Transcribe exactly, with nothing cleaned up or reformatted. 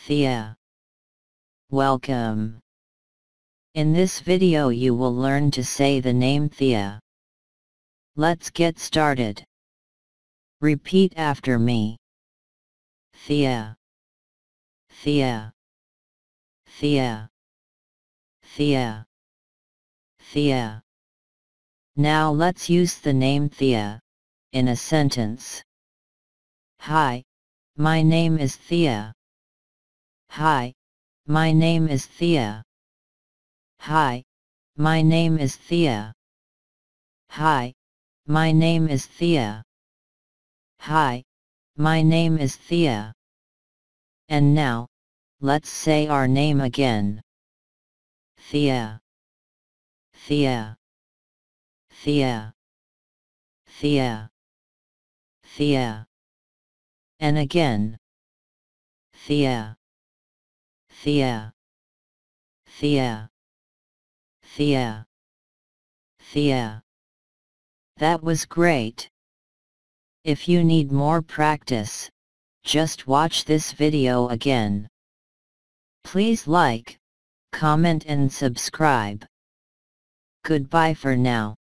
Thea. Welcome. In this video you will learn to say the name Thea. Let's get started. Repeat after me. Thea. Thea. Thea. Thea. Thea. Now let's use the name Thea in a sentence. Hi, my name is Thea. Hi, my name is Thea. Hi, my name is Thea. Hi, my name is Thea. Hi, my name is Thea. And now, let's say our name again. Thea. Thea. Thea. Thea. Thea. And again. Thea. Thea. Thea. Thea. Thea. That was great. If you need more practice, just watch this video again. Please like, comment and subscribe. Goodbye for now.